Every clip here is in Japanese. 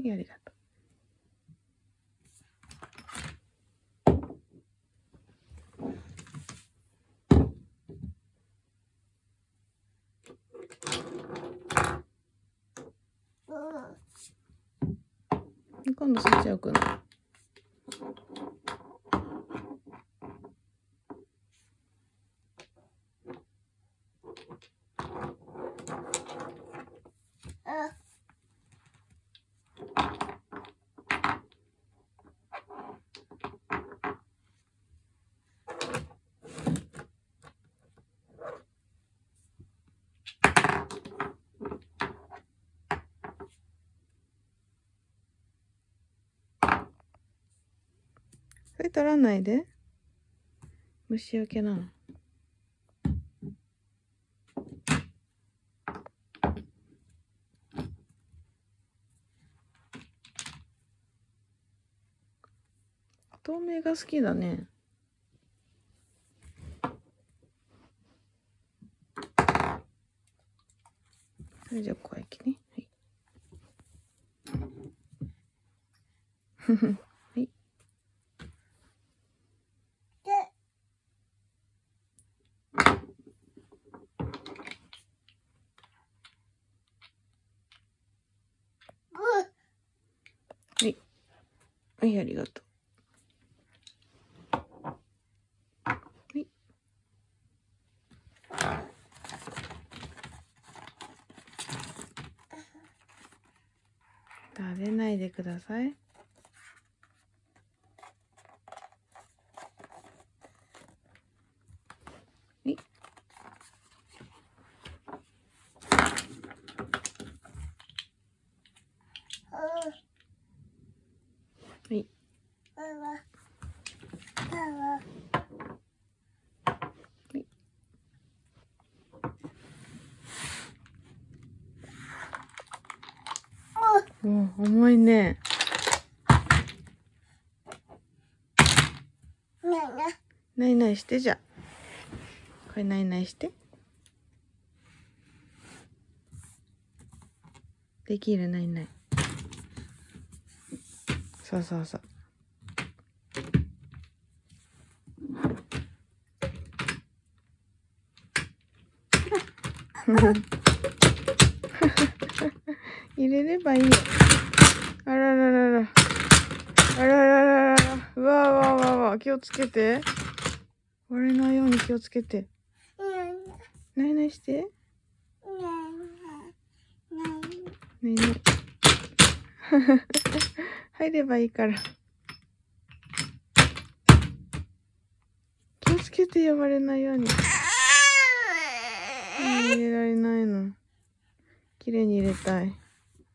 い、ありがとう。今度そっち置くの。それ取らないで。虫除けなの。透明が好きだね。それじゃあ小焼きね。はい。はい。はい。はい、ありがとう。はい。食べないでください。はい。はい。もう重いね。ないないしてじゃ。これないないして。できるないない。そうそうそう。入れればいいよ。あらららら。あらららら。うわうわうわうわ。気をつけて。割れないように気をつけて。ないないして。ないない。入ればいいから。気をつけてよ、割れないように。入れられないの。綺麗に入れたい。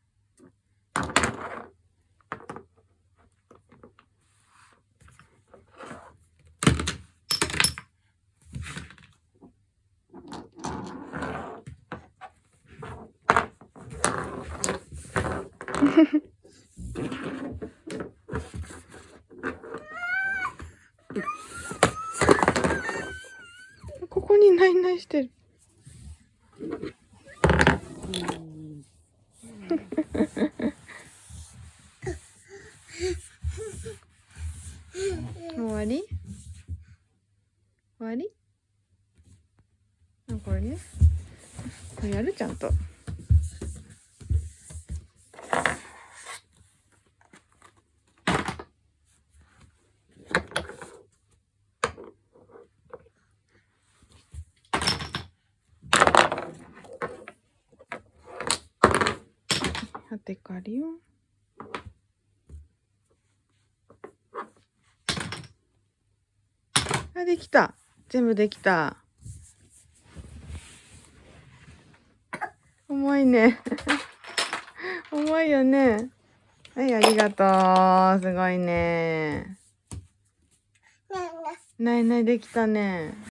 ここにないないしてる。もう終わり？終わり？あ、これね。これやるちゃんと。あてかあるよ。あ、できた。全部できた。重いね。重いよね。はい、ありがとう。すごいね。ないないできたね。